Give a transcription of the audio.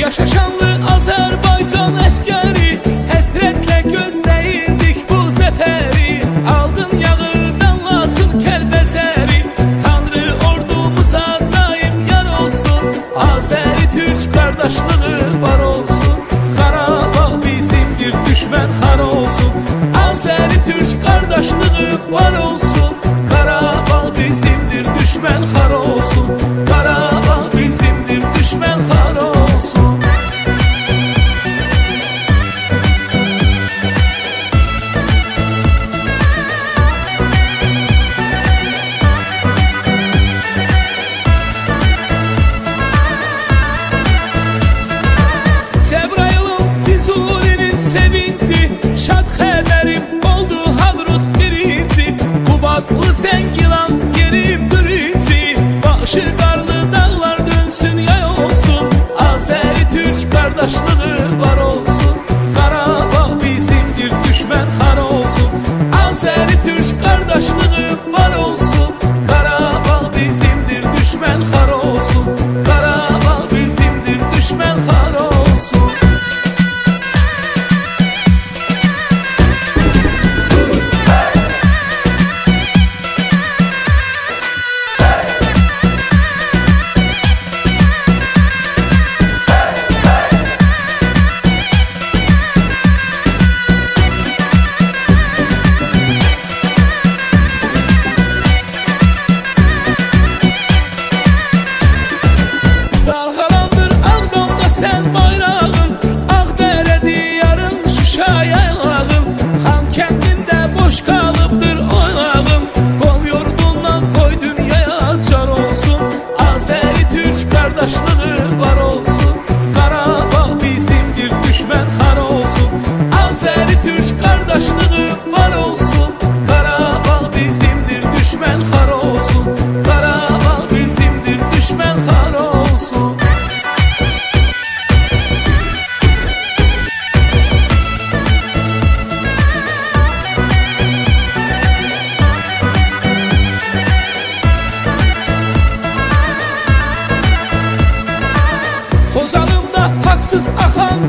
Yaşa şanlı Azerbaycan əskəri, həsrətlə gözləyirdik bu zəfəri. Aldın yağıdan Laçın Kəlbəcəri, Tanrı ordumuza daim yar olsun. Azəri-Türk qardaşlığı var olsun, Qarabağ bizimdir, düşmən xar olsun. Azəri-Türk qardaşlığı var olsun, Qarabağ bizimdir, düşmən xar olsun. Qarabağ bizimdir, düşmən xar olsun. Cəbrayılın, Füzulinin sevinci, şad xəbərim oldu Hadrut birinci. Qubadlı Zəngilan yerim birinci, başı qarlı dağlar dönsün yay olsun. Azəri-Türk qardaşlığı var olsun, Qarabağ bizimdir, düşmən xar olsun. Azəri-Türk qardaşlığı var olsun, Qarabağ bizimdir, düşmən xar olsun. Qarabağ bizimdir, düşmən xar olsun. Dalğalandır Ağdamda sən bayrağın, Ağdərə diyarın, Şuşa yaylağın. Xan kəndində boş qalıbdır oylağın, qom yurdundan qoy dünyaya çar olsun. Azəri-Türk qardaşlığı var olsun, Qarabağ bizimdir, düşmən xar olsun. Azəri-Türk qardaşlığı var olsun, Qarabağ bizimdir, düşmən xar olsun. Qarabağ bizimdir, düşmən xar olsun. Xozalımda haqsız axan